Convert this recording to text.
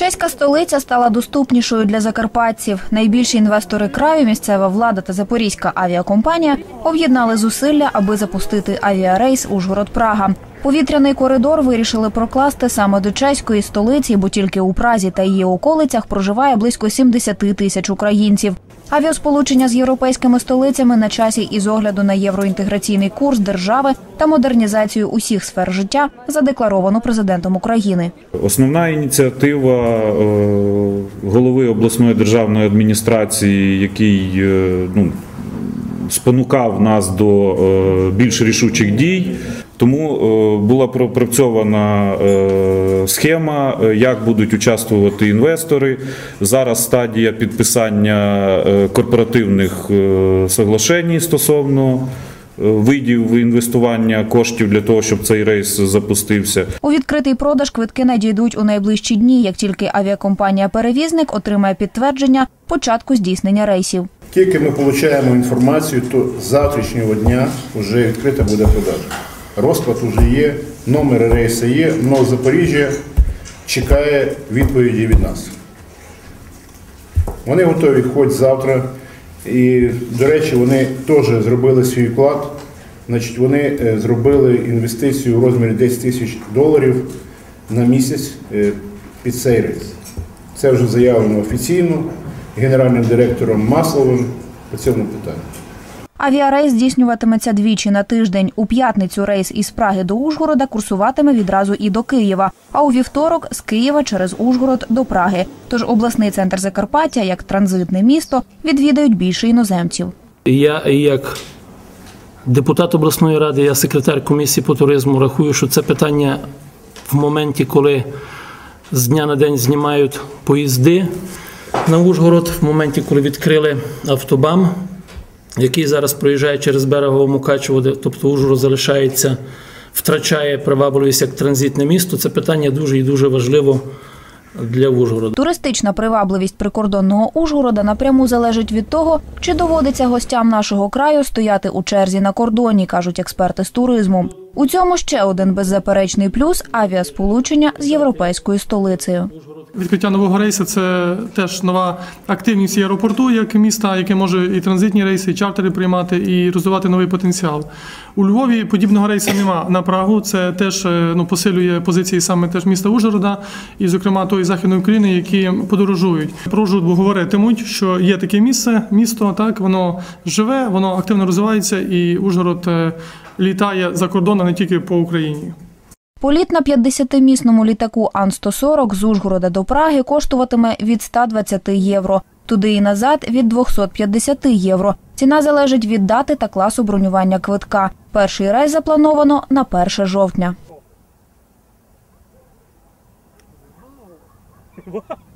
Чеська столиця стала доступнішою для закарпатців. Найбільші інвестори краю, місцева влада та запорізька авіакомпанія об'єднали зусилля, аби запустити авіарейс Ужгород-Прага. Повітряний коридор вирішили прокласти саме до чеської столиці, бо тільки у Празі та її околицях проживає близько 70 тисяч українців. Авіасполучення з європейськими столицями на часі із огляду на євроінтеграційний курс держави та модернізацію усіх сфер життя, задекларовано президентом України. Основна ініціатива голови обласної державної адміністрації, який спонукав нас до більш рішучих дій. Тому була пропрацьована схема, як будуть участвувати інвестори. Зараз стадія підписання корпоративних соглашень стосовно видів інвестування коштів для того, щоб цей рейс запустився. У відкритий продаж квитки надійдуть у найближчі дні, як тільки авіакомпанія-перевізник отримає підтвердження початку здійснення рейсів. Тільки ми отримуємо інформацію, то з завтрашнього дня вже відкрита буде продажа. Розклад вже є, номери рейсу є, але Запоріжжя чекає відповіді від нас. Вони готові хоч завтра. І, до речі, вони теж зробили свій вклад. Значить, вони зробили інвестицію у розмірі $10 тисяч на місяць під цей рейс. Це вже заявлено офіційно генеральним директором Масловим по цьому питанню. Авіарейс здійснюватиметься двічі на тиждень. У п'ятницю рейс із Праги до Ужгорода курсуватиме відразу і до Києва, а у вівторок – з Києва через Ужгород до Праги. Тож обласний центр Закарпаття, як транзитне місто, відвідають більше іноземців. Я, як депутат обласної ради, я секретар комісії по туризму, рахую, що це питання в моменті, коли з дня на день знімають поїзди на Ужгород, в моменті, коли відкрили автобам, який зараз проїжджає через берегове Мукачево, тобто Ужгород залишається, втрачає привабливість як транзитне місто. Це питання дуже і дуже важливо для Ужгорода. Туристична привабливість прикордонного Ужгорода напряму залежить від того, чи доводиться гостям нашого краю стояти у черзі на кордоні, кажуть експерти з туризму. У цьому ще один беззаперечний плюс – авіасполучення з європейською столицею. Відкриття нового рейсу – це теж нова активність аеропорту, як міста, яке може і транзитні рейси, і чартери приймати, і розвивати новий потенціал. У Львові подібного рейсу нема на Прагу, це теж посилює позиції саме теж міста Ужгорода, і, зокрема, тої Західної України, які подорожують. Про Ужгород говоритимуть, що є таке місто, так, воно живе, воно активно розвивається, і Ужгород літає за кордон, а не тільки по Україні. Політ на 50-місному літаку Ан-140 з Ужгорода до Праги коштуватиме від 120 євро. Туди і назад – від 250 євро. Ціна залежить від дати та класу бронювання квитка. Перший рейс заплановано на 1 жовтня.